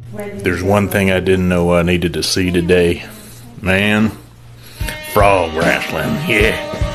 There's one thing I didn't know I needed to see today. Man, frog wrestling, yeah.